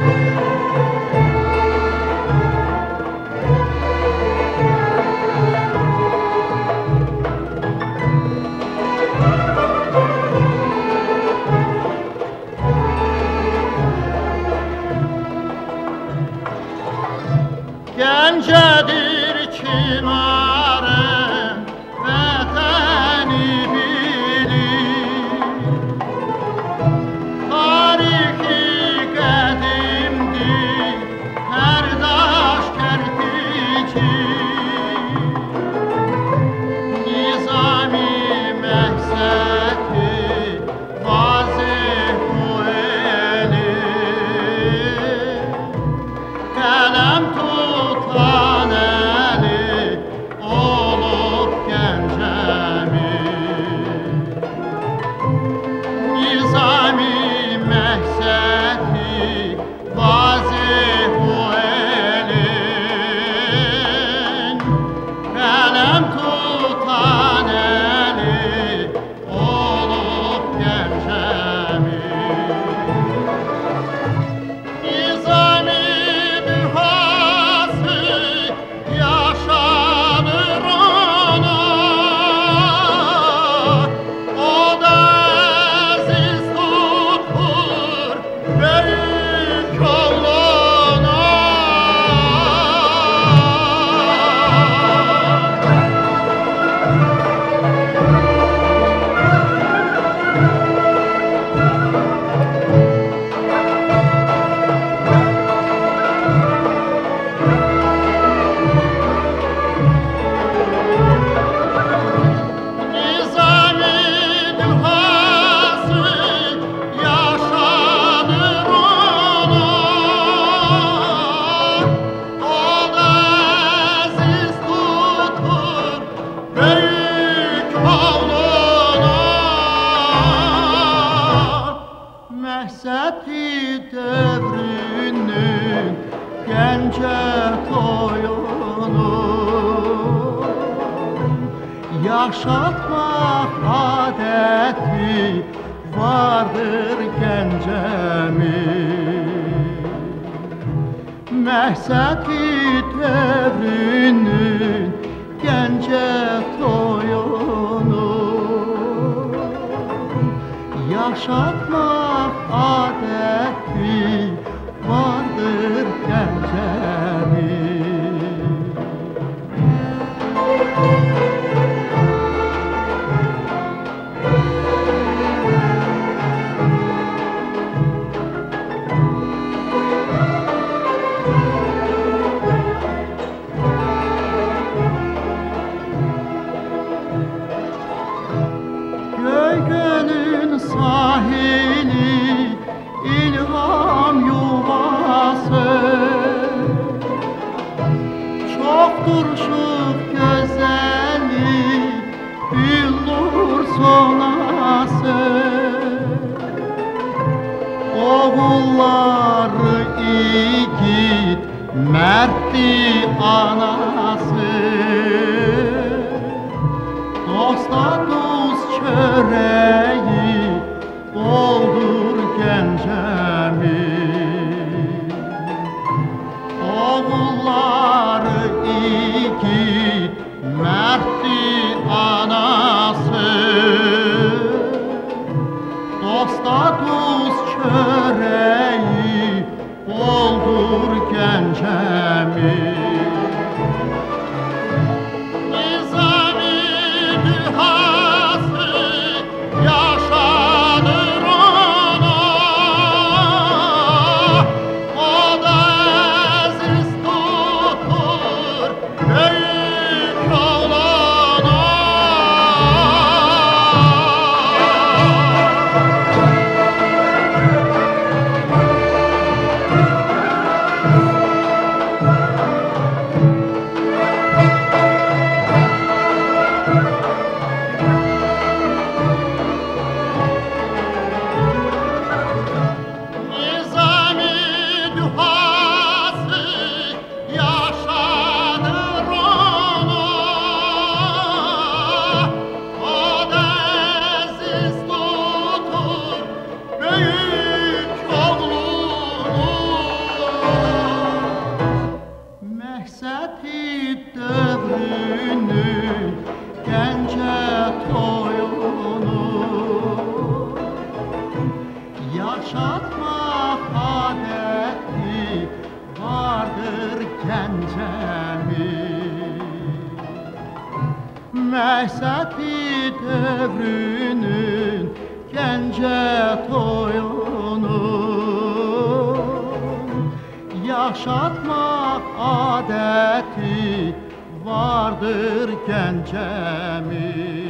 Gencedir çınarım vatani bilir, tarihi kadimdir her daş kerpici, nizami mehseti vazih bu eli, kalem tutan eli olup Gəncəmi, nizami mehseti vazih bu elin, kalem tutan eli olup Gəncəmi. Nizami dühası yaşanır ona, o da aziz tutur büyük oğluna. Nizami dühası yaşanır ona, o da aziz tutur büyük oğluna. Məhsəti dövrünün Gəncə toyunu yaşatmaq adəti vardır Gəncəmi. Məhsəti dövrünün Gəncə toyunu yaşatmaq adəti vardır Gəncəmi. Göygölün sahili ilham yuvası, çoktur şu güzellik billur sonası, oğulları igid mertdi anası, dosta dost çöreği oldur Gəncəmi. Oğulları igid mertdi anası, dosta dost çöreği oldur Gəncəmi. Nizami dühası yaşanır yaşatmaq adəti vardır gəncəmi. Məhsəti dövrünün gəncə toyunun yaşatmaq adəti vardır gəncəmi.